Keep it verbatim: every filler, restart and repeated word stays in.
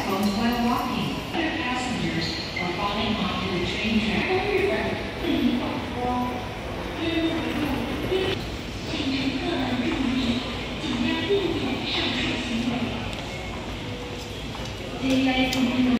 phones while walking. Other passengers are falling onto the train track. 请乘客们注意，尽量避免上述行为。